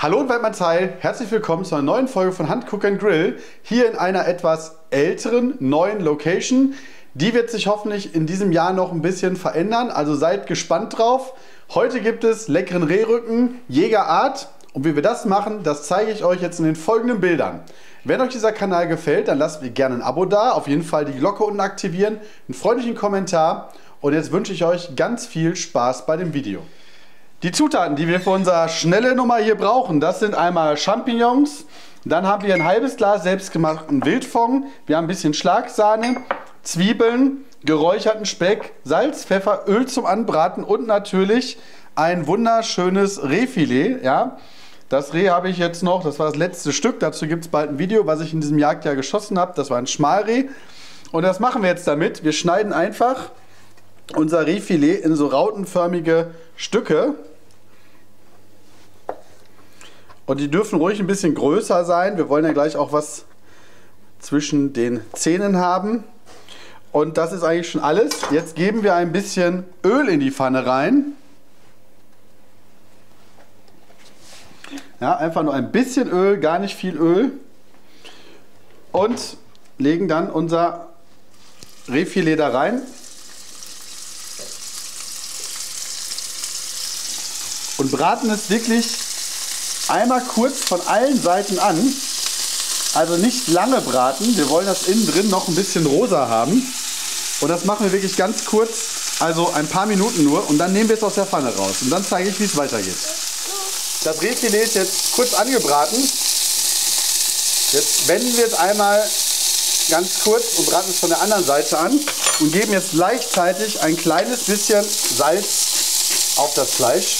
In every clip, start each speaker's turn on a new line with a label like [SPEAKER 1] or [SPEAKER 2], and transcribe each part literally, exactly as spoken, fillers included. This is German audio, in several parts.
[SPEAKER 1] Hallo und Weltmannsheil, herzlich willkommen zu einer neuen Folge von Hunt Cook and Grill. Hier in einer etwas älteren, neuen Location. Die wird sich hoffentlich in diesem Jahr noch ein bisschen verändern, also seid gespannt drauf. Heute gibt es leckeren Rehrücken, Jägerart. Und wie wir das machen, das zeige ich euch jetzt in den folgenden Bildern. Wenn euch dieser Kanal gefällt, dann lasst mir gerne ein Abo da. Auf jeden Fall die Glocke unten aktivieren, einen freundlichen Kommentar. Und jetzt wünsche ich euch ganz viel Spaß bei dem Video. Die Zutaten, die wir für unsere schnelle Nummer hier brauchen, das sind einmal Champignons. Dann haben wir ein halbes Glas selbstgemachten Wildfond. Wir haben ein bisschen Schlagsahne, Zwiebeln, geräucherten Speck, Salz, Pfeffer, Öl zum Anbraten und natürlich ein wunderschönes Rehfilet. Ja. Das Reh habe ich jetzt noch, das war das letzte Stück. Dazu gibt es bald ein Video, was ich in diesem Jagdjahr geschossen habe. Das war ein Schmalreh. Und das machen wir jetzt damit. Wir schneiden einfach unser Rehfilet in so rautenförmige Stücke. Und die dürfen ruhig ein bisschen größer sein. Wir wollen ja gleich auch was zwischen den Zähnen haben. Und das ist eigentlich schon alles. Jetzt geben wir ein bisschen Öl in die Pfanne rein. Ja, einfach nur ein bisschen Öl, gar nicht viel Öl. Und legen dann unser Rehfilet da rein. Und braten es wirklich einmal kurz von allen Seiten an. Also nicht lange braten. Wir wollen das innen drin noch ein bisschen rosa haben. Und das machen wir wirklich ganz kurz, also ein paar Minuten nur. Und dann nehmen wir es aus der Pfanne raus. Und dann zeige ich, wie es weitergeht. Das Rehfilet ist jetzt kurz angebraten. Jetzt wenden wir es einmal ganz kurz und braten es von der anderen Seite an. Und geben jetzt gleichzeitig ein kleines bisschen Salz auf das Fleisch.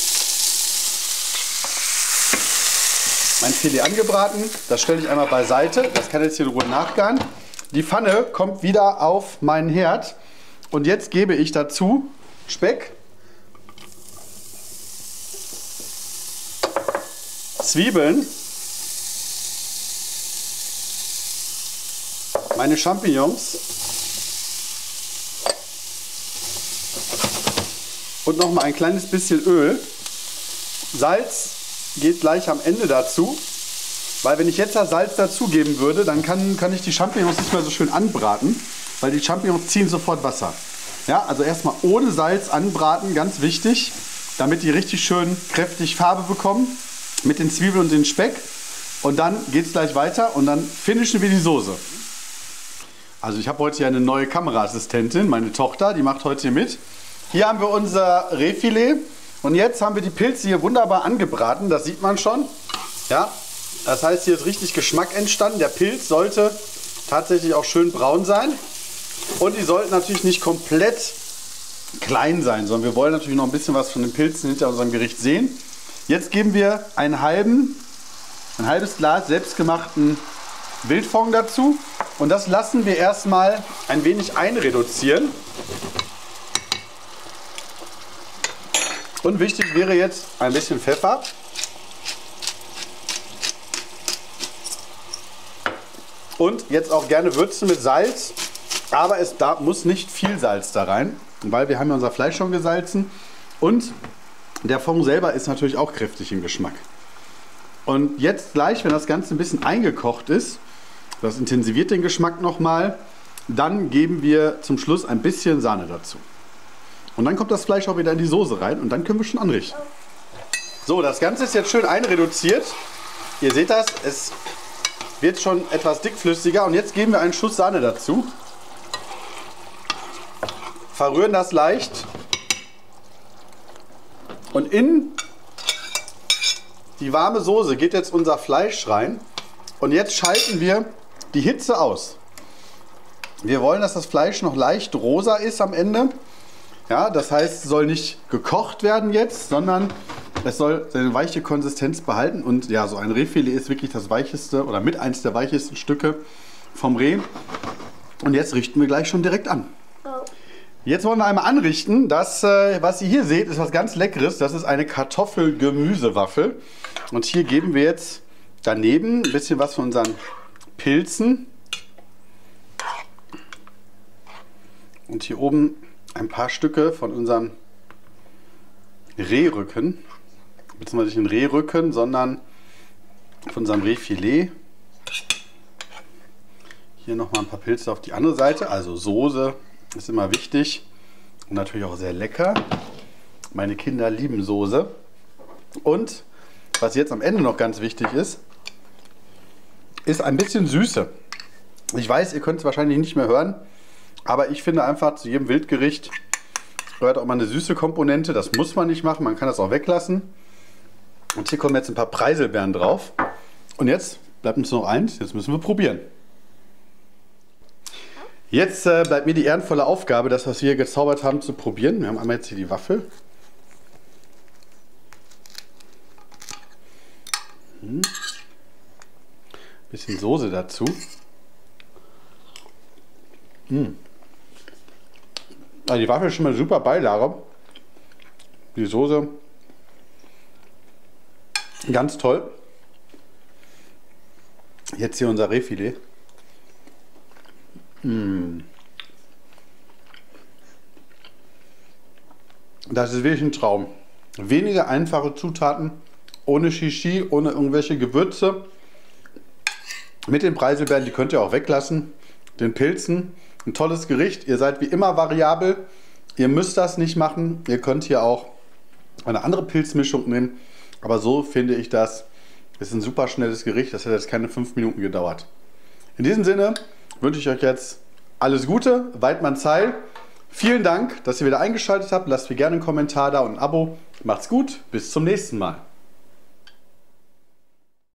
[SPEAKER 1] Mein Filet angebraten, das stelle ich einmal beiseite, das kann jetzt hier in Ruhe nachgaren. Die Pfanne kommt wieder auf meinen Herd und jetzt gebe ich dazu Speck, Zwiebeln, meine Champignons und noch mal ein kleines bisschen Öl, Salz geht gleich am Ende dazu, weil wenn ich jetzt das Salz dazugeben würde, dann kann, kann ich die Champignons nicht mehr so schön anbraten, weil die Champignons ziehen sofort Wasser. Ja, also erstmal ohne Salz anbraten, ganz wichtig, damit die richtig schön kräftig Farbe bekommen mit den Zwiebeln und den Speck. Und dann geht es gleich weiter und dann finishen wir die Soße. Also ich habe heute hier eine neue Kameraassistentin, meine Tochter, die macht heute hier mit. Hier haben wir unser Rehfilet. Und jetzt haben wir die Pilze hier wunderbar angebraten, das sieht man schon. Ja, das heißt, hier ist richtig Geschmack entstanden. Der Pilz sollte tatsächlich auch schön braun sein. Und die sollten natürlich nicht komplett klein sein, sondern wir wollen natürlich noch ein bisschen was von den Pilzen hinter unserem Gericht sehen. Jetzt geben wir einen halben, ein halbes Glas selbstgemachten Wildfond dazu. Und das lassen wir erstmal ein wenig einreduzieren. Und wichtig wäre jetzt ein bisschen Pfeffer. Und jetzt auch gerne würzen mit Salz. Aber es da muss nicht viel Salz da rein, weil wir haben ja unser Fleisch schon gesalzen. Und der Fond selber ist natürlich auch kräftig im Geschmack. Und jetzt gleich, wenn das Ganze ein bisschen eingekocht ist, das intensiviert den Geschmack nochmal, dann geben wir zum Schluss ein bisschen Sahne dazu. Und dann kommt das Fleisch auch wieder in die Soße rein und dann können wir schon anrichten. So, das Ganze ist jetzt schön einreduziert. Ihr seht das, es wird schon etwas dickflüssiger. Und jetzt geben wir einen Schuss Sahne dazu. Verrühren das leicht. Und in die warme Soße geht jetzt unser Fleisch rein. Und jetzt schalten wir die Hitze aus. Wir wollen, dass das Fleisch noch leicht rosa ist am Ende. Ja, das heißt, es soll nicht gekocht werden jetzt, sondern es soll seine weiche Konsistenz behalten. Und ja, so ein Rehfilet ist wirklich das weicheste oder mit eins der weichesten Stücke vom Reh. Und jetzt richten wir gleich schon direkt an. Jetzt wollen wir einmal anrichten. Das, was ihr hier seht, ist was ganz Leckeres. Das ist eine Kartoffel-Gemüsewaffel. Und hier geben wir jetzt daneben ein bisschen was von unseren Pilzen. Und hier oben ein paar Stücke von unserem Rehrücken, beziehungsweise nicht den Rehrücken, sondern von unserem Rehfilet. Hier nochmal ein paar Pilze auf die andere Seite. Also Soße ist immer wichtig und natürlich auch sehr lecker. Meine Kinder lieben Soße. Und was jetzt am Ende noch ganz wichtig ist, ist ein bisschen Süße. Ich weiß, ihr könnt es wahrscheinlich nicht mehr hören, aber ich finde einfach, zu jedem Wildgericht gehört auch mal eine süße Komponente. Das muss man nicht machen, man kann das auch weglassen. Und hier kommen jetzt ein paar Preiselbeeren drauf. Und jetzt bleibt uns noch eins, jetzt müssen wir probieren. Jetzt äh, bleibt mir die ehrenvolle Aufgabe, das, was wir hier gezaubert haben, zu probieren. Wir haben einmal jetzt hier die Waffel. Hm. Bisschen Soße dazu. Hm. Also die Waffel ist schon mal super Beilage. Die Soße ganz toll. Jetzt hier unser Rehfilet. Mm. Das ist wirklich ein Traum. Wenige einfache Zutaten, ohne Shishi, ohne irgendwelche Gewürze. Mit den Preiselbeeren, die könnt ihr auch weglassen. Den Pilzen, ein tolles Gericht. Ihr seid wie immer variabel. Ihr müsst das nicht machen. Ihr könnt hier auch eine andere Pilzmischung nehmen. Aber so finde ich das. Ist ein super schnelles Gericht. Das hat jetzt keine fünf Minuten gedauert. In diesem Sinne wünsche ich euch jetzt alles Gute, Weidmanns Heil. Vielen Dank, dass ihr wieder eingeschaltet habt. Lasst mir gerne einen Kommentar da und ein Abo. Macht's gut, bis zum nächsten Mal.